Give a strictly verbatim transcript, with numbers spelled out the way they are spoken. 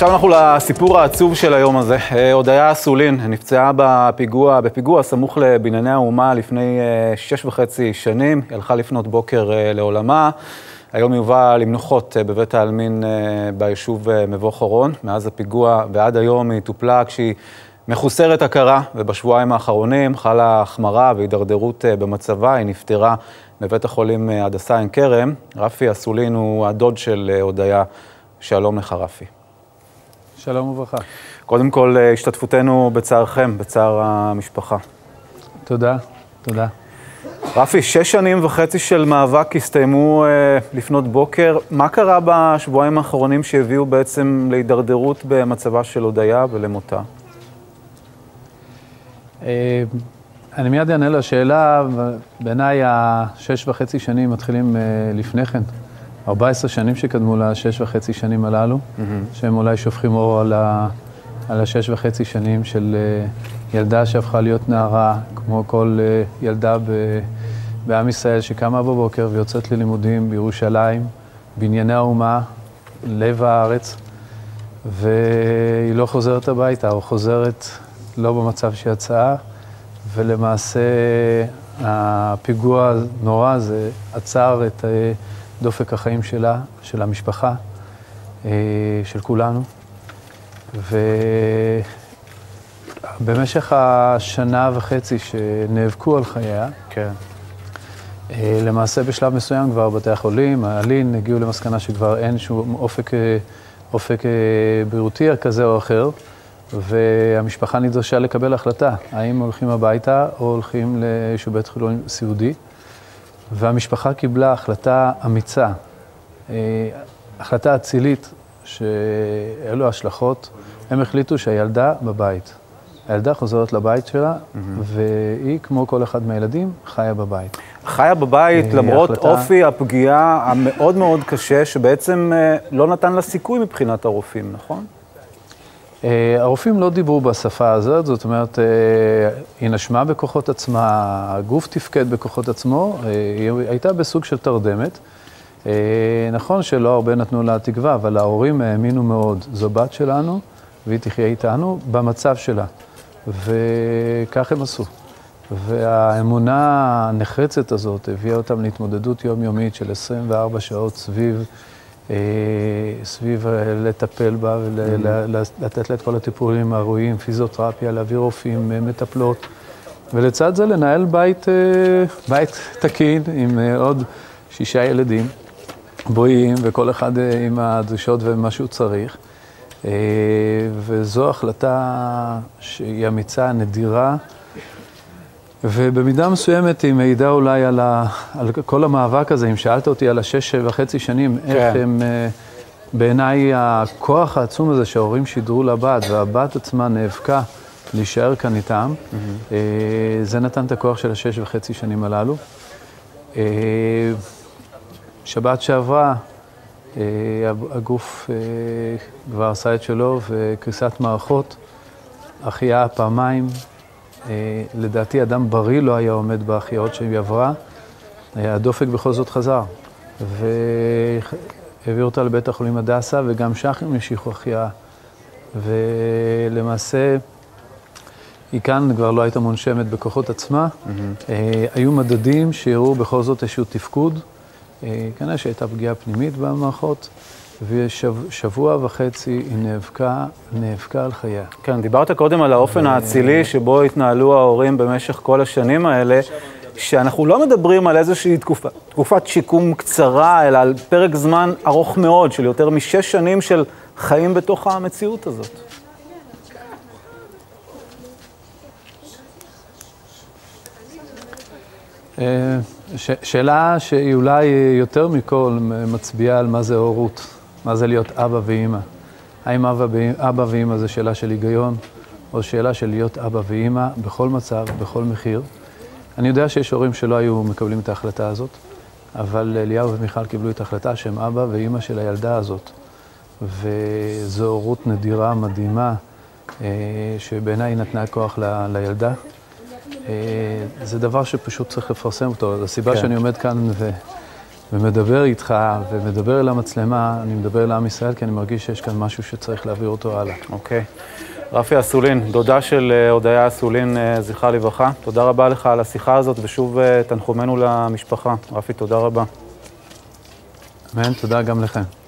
עכשיו אנחנו לסיפור העצוב של היום הזה. הודיה אסולין נפצעה בפיגוע, בפיגוע סמוך לבנייני האומה לפני שש וחצי שנים. היא הלכה לפנות בוקר לעולמה. היום היא הובאה למנוחות בבית העלמין ביישוב מבוא חורון. מאז הפיגוע ועד היום היא טופלה כשהיא מחוסרת הכרה, ובשבועיים האחרונים חלה החמרה והידרדרות במצבה. היא נפטרה בבית החולים הדסה עין כרם. רפי אסולין הוא הדוד של הודיה. שלום לך רפי. שלום וברכה. קודם כל, השתתפותנו בצערכם, בצער המשפחה. תודה, תודה. רפי, שש שנים וחצי של מאבק הסתיימו אה, לפנות בוקר. מה קרה בשבועיים האחרונים שהביאו בעצם להידרדרות במצבה של הודיה ולמותה? אה, אני מיד אענה לשאלה. בעיניי השש וחצי שנים מתחילים אה, לפני כן. ארבע עשרה שנים שקדמו לשש וחצי שנים הללו, mm-hmm. שהם אולי שופכים אור על, ה, על השש וחצי שנים של uh, ילדה שהפכה להיות נערה, כמו כל uh, ילדה ב, בעם ישראל שקמה בבוקר ויוצאת ללימודים בירושלים, בענייני האומה, לב הארץ, והיא לא חוזרת הביתה, או חוזרת לא במצב שיצאה, ולמעשה הפיגוע הנורא הזה עצר את... Uh, דופק החיים שלה, של המשפחה, של כולנו. ובמשך השנה וחצי שנאבקו על חייה, כן. למעשה בשלב מסוים כבר בתי החולים, העלין, הגיעו למסקנה שכבר אין שום אופק, אופק בריאותי כזה או אחר, והמשפחה נדרשה לקבל החלטה, האם הולכים הביתה או הולכים לאיזשהו בית חולים סיעודי. והמשפחה קיבלה החלטה אמיצה, החלטה אצילית, שאלו השלכות. הם החליטו שהילדה בבית. הילדה חוזרת לבית שלה, mm-hmm. והיא, כמו כל אחד מהילדים, חיה בבית. חיה בבית, למרות החלטה... אופי הפגיעה המאוד מאוד קשה, שבעצם לא נתן לה סיכוי מבחינת הרופאים, נכון? הרופאים לא דיברו בשפה הזאת, זאת אומרת, היא נשמה בכוחות עצמה, הגוף תפקד בכוחות עצמו, היא הייתה בסוג של תרדמת. נכון שלא הרבה נתנו לה תקווה, אבל ההורים האמינו מאוד. זו בת שלנו, והיא תחיה איתנו במצב שלה. וכך הם עשו. והאמונה הנחרצת הזאת הביאה אותם להתמודדות יומיומית של עשרים וארבע שעות סביב, סביב לטפל בה ולתת לה את כל הטיפולים הראויים, פיזיותרפיה, להביא רופאים, מטפלות, ולצד זה לנהל בית, בית תקין עם עוד שישה ילדים בויים, וכל אחד עם הדרישות ומה שהוא צריך. וזו החלטה שהיא אמיצה, נדירה, ובמידה מסוימת היא מעידה אולי על, ה, על כל המאבק הזה. אם שאלת אותי על השש וחצי שנים, כן. איך הם, בעיניי הכוח העצום הזה שההורים שידרו לבת, והבת עצמה נאבקה להישאר כאן איתם, mm-hmm. זה נתן את הכוח של השש וחצי שנים הללו. שבת שעברה, הגוף כבר עשה את שלו, וקריסת מערכות, החייאה פעמיים, לדעתי אדם בריא לא היה עומד בהחייאות שהיא עברה, הדופק בכל זאת חזר, והעביר אותה לבית החולים הדסה, וגם שחים המשיכו החייאה, ולמעשה היא כאן כבר לא הייתה מונשמת בכוחות עצמה. Mm-hmm. היו מדדים שהראו בכל זאת איזשהו תפקוד, כנראה שהייתה פגיעה פנימית במערכות, ושבוע וחצי היא נאבקה, נאבקה על חייה. כן, דיברת קודם על האופן האצילי שבו התנהלו ההורים במשך כל השנים האלה, שאנחנו לא מדברים על איזושהי תקופה, תקופת שיקום קצרה, אלא על פרק זמן ארוך מאוד, של יותר משש שנים של חיים בתוך המציאות הזאת. ש- שאלה שהיא אולי יותר מכל מצביעה על מה זה הורות, מה זה להיות אבא ואמא. האם אבא, אבא ואמא זה שאלה של היגיון, או שאלה של להיות אבא ואמא בכל מצב, בכל מחיר. אני יודע שיש הורים שלא היו מקבלים את ההחלטה הזאת, אבל אליהו ומיכל קיבלו את ההחלטה שהם אבא ואמא של הילדה הזאת. וזו הורות נדירה, מדהימה, שבעיניי נתנה כוח ל- לילדה. זה דבר שפשוט צריך לפרסם אותו. הסיבה שאני עומד כאן ומדבר איתך ומדבר אל המצלמה, אני מדבר אל עם ישראל, כי אני מרגיש שיש כאן משהו שצריך להעביר אותו הלאה. אוקיי. רפי אסולין, דודה של הודיה אסולין, זכרה לברכה. תודה רבה לך על השיחה הזאת, ושוב תנחומנו למשפחה. רפי, תודה רבה. אמן, תודה גם לכם.